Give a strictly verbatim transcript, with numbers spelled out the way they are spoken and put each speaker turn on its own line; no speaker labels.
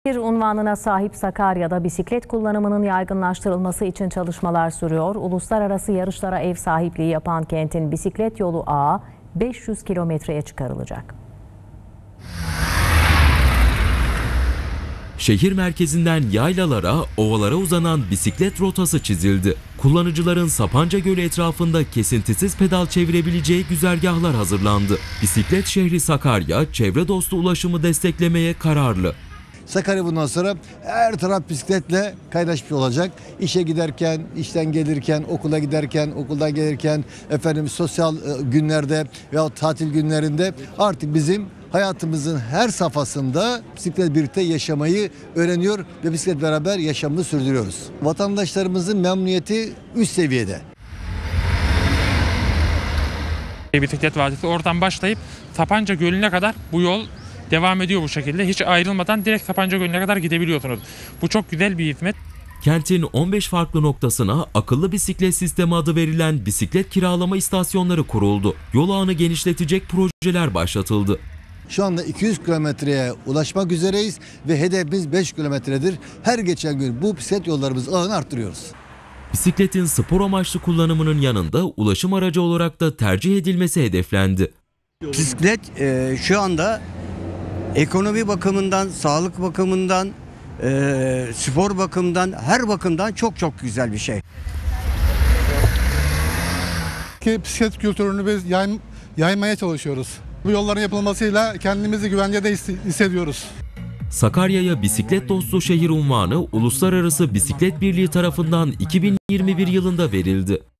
Bir unvanına sahip Sakarya'da bisiklet kullanımının yaygınlaştırılması için çalışmalar sürüyor. Uluslararası yarışlara ev sahipliği yapan kentin bisiklet yolu ağı beş yüz kilometreye çıkarılacak.
Şehir merkezinden yaylalara, ovalara uzanan bisiklet rotası çizildi. Kullanıcıların Sapanca Gölü etrafında kesintisiz pedal çevirebileceği güzergahlar hazırlandı. Bisiklet şehri Sakarya, çevre dostu ulaşımı desteklemeye kararlı.
Sakarya bundan sonra her taraf bisikletle kaynaşmış olacak. İşe giderken, işten gelirken, okula giderken, okuldan gelirken, efendim sosyal günlerde veya tatil günlerinde artık bizim hayatımızın her safhasında bisiklet birlikte yaşamayı öğreniyor ve bisiklet beraber yaşamını sürdürüyoruz. Vatandaşlarımızın memnuniyeti üst seviyede.
Bisiklet vadisi oradan başlayıp Sapanca Gölü'ne kadar bu yol devam ediyor bu şekilde. Hiç ayrılmadan direkt Sapanca Gölü'ne kadar gidebiliyorsunuz. Bu çok güzel bir hizmet.
Kentin on beş farklı noktasına akıllı bisiklet sistemi adı verilen bisiklet kiralama istasyonları kuruldu. Yol ağını genişletecek projeler başlatıldı.
Şu anda iki yüz kilometreye ulaşmak üzereyiz ve hedefimiz beş kilometredir. Her geçen gün bu bisiklet yollarımız ağını arttırıyoruz.
Bisikletin spor amaçlı kullanımının yanında ulaşım aracı olarak da tercih edilmesi hedeflendi.
Bisiklet e, şu anda ekonomi bakımından, sağlık bakımından, e, spor bakımından, her bakımdan çok çok güzel bir şey.
Bisiklet kültürünü biz yay, yaymaya çalışıyoruz. Bu yolların yapılmasıyla kendimizi güvencede hissediyoruz.
Sakarya'ya bisiklet dostu şehir unvanı Uluslararası Bisiklet Birliği tarafından iki bin yirmi bir yılında verildi.